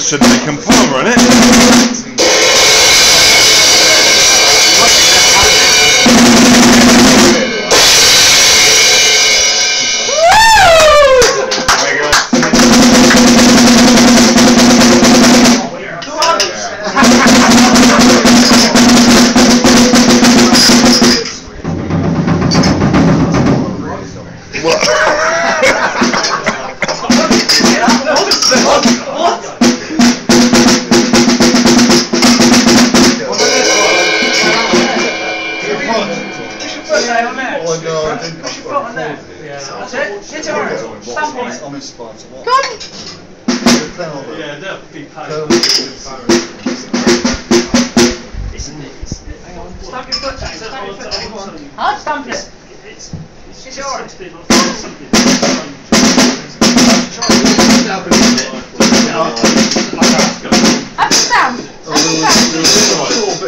should make them farmer on it. Oh no, I didn't. Push your foot on there. Yeah. That's it. Hit it hard. Stamp on it. I'm in sponsor. Come! Yeah, that'd be pain. Hang on. Stamp your foot down. Stamp your foot down. Hard stamp it. It's yours. Have a stamp. Have a stamp.